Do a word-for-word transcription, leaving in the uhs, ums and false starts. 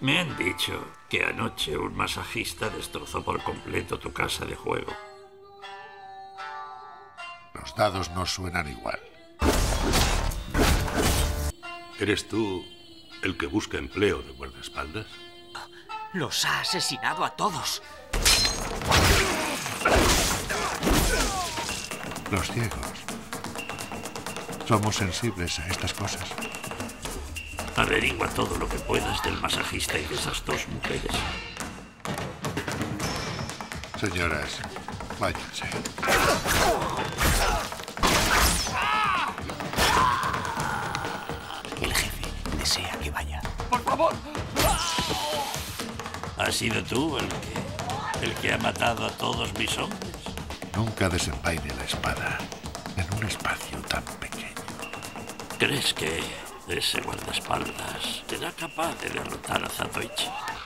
Me han dicho que anoche un masajista destrozó por completo tu casa de juego. Los dados no suenan igual. ¿Eres tú el que busca empleo de guardaespaldas? Los ha asesinado a todos. Los ciegos. Somos sensibles a estas cosas. Averigua todo lo que puedas del masajista y de esas dos mujeres. Señoras, váyanse. El jefe desea que vaya. ¡Por favor! ¿Has sido tú el que, el que ha matado a todos mis hombres? Nunca desenvaine la espada en un espacio tan pequeño. ¿Crees que ese guardaespaldas será capaz de derrotar a Zatoichi?